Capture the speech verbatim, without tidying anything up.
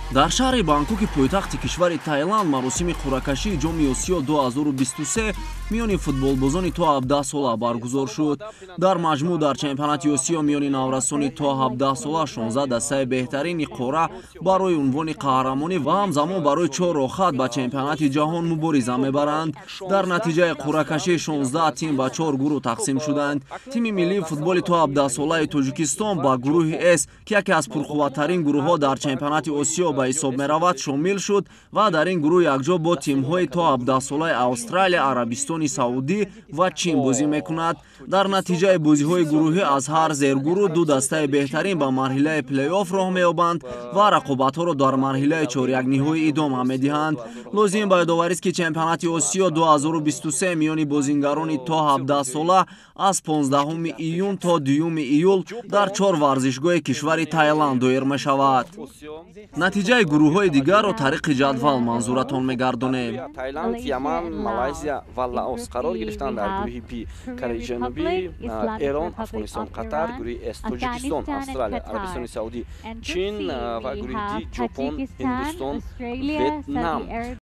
дар шаҳри Бангкоки пойтахти кишвари Таиланд маросими қуръакашии ҷоми Осиё ду ҳазору бисту се миёни футболбозони то ҳабдаҳ сола баргузор шуд. Дар маҷмӯъ дар чемпионати Осиё миёни наврасони то ҳабдаҳ сола шонздаҳ дастаи беҳтарини қора барои унвони қаҳрамонӣ ва ҳамзамон барои чор рохат ба чемпионати ҷаҳон мубориза мебаранд. Дар натиҷаи қуръакашии шонздаҳ тим ба чор гурӯҳ тақсим шуданд. Тими миллии футболи то ҳабдаҳ солаи Тоҷикистон ба гурӯҳи С, ки яке аз пурқувваттарин гурӯҳҳо дар чемпионати Осиё ба ҳисоб меравад, шомил шуд ва дар ин гурӯҳ якҷо бо тимҳои то ҳабдаҳ солаи Австралия, Арабистони Саудӣ ва Чин бозӣ мекунад. Дар натиҷаи бозиҳои гурӯҳӣ аз ҳар зергурӯҳ ду дастаи беҳтарин ба марҳилаи плей-офф роҳ меёбанд ва рақобатҳоро дар марҳилаи чорякниҳоӣ идома медиҳанд. Лозим ба ёдоварист, ки чемпионати Осиё ду ҳазору бисту се миёни бозингарони то ҳабдаҳ сола аз понздаҳуми июн то дуюми июл дар чор варзишгоҳи кишвари Таиланд доир мешавад. Натиҷаи гурӯҳҳои дигарро тариқи ҷадвал манзуратон мегардонем. Таиланд, Яман, Малайзия ва Лаос қарор гирифтанд дар гурӯҳи Б. Кореяи Ҷанубӣ, Эрон, Афғонистон, Қатар, гурӯҳи С, Тоҷикистон, Австралия, Арабистони Саудӣ, Чин ва гурӯҳи Д, Ҷопон, Ҳиндустон, Ветнам.